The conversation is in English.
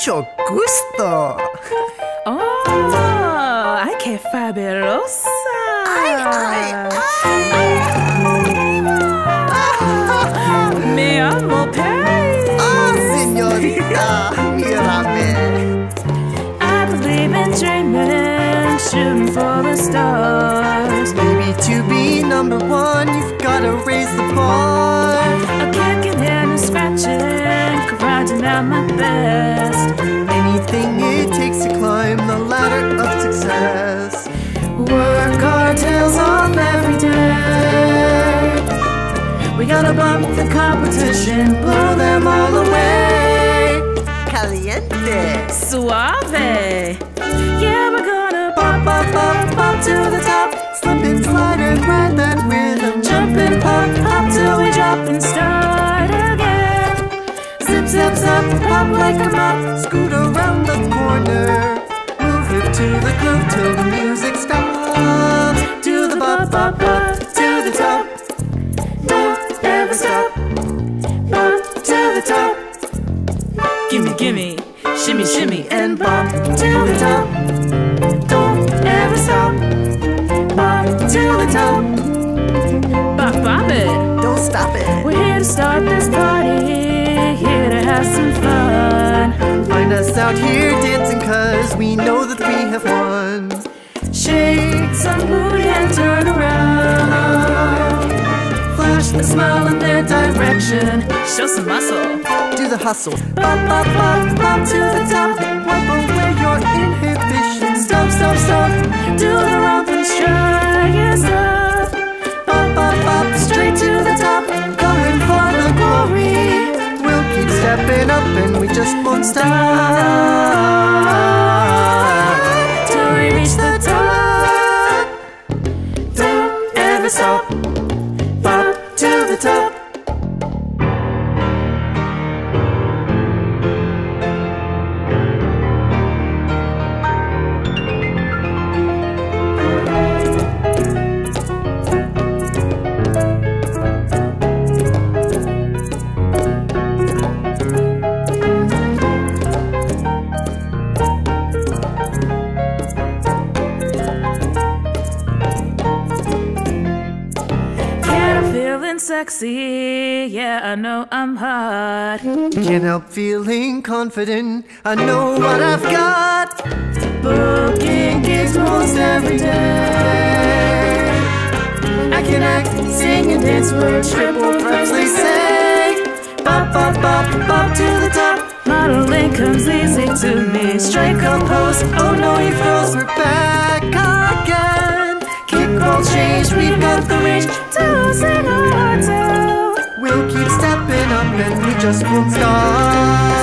mucho gusto. Oh, ay, qué fabulosa. Me amo, Pei. Oh, señorita, mírame. I believe in dreaming, shooting for the stars. Maybe to be number one, you've gotta raise the bar. A kicking and a scratching, grinding out my best. Anything it takes to climb the ladder of success. Work our tails off every day. We gotta bump the competition, blow them all away. Caliente. Suave. Yeah, we're gonna bop, bop, bop, bop to the top. Slip and slide and ride that rhythm. Jump and pop, pop till we drop and start again. Zip, zip, zip, pop like a mop. Scoot around the corner. Move it to the groove till the music stops. Do the bop, bop, bop to the top. Don't ever stop. Bop to the top. Gimme, gimme, shimmy, shimmy, and bop to the top. Don't ever stop. Bop to the top. Bop, bop it. Don't stop it. We're here to start this party, here to have some fun. Find us out here dancing cause we know that we have won. Shake some booty and turn around. Flash a smile in their direction. Show some muscle. Do the hustle. Bop, bop, bop, bop to the top. Wipe away your inhibitions. Stop, stop, stop. Do the rope and strike your stuff. Bop, bop, bop, straight to the top. Going for the glory. We'll keep stepping up and we just won't stop till we reach the top. Don't ever stop. Bop to the top. Sexy, yeah, I know I'm hot. Can't help feeling confident. I know what I've got. Booking gigs most every day. I can act, sing and dance with triple threats, they say. Bop, bop, bop, bop to the top. Modeling comes easy to me. Straight compose, oh no, he froze. We're back again. Kick roll change, we've got the range to sing our hearts out. We'll keep stepping up and we just won't stop.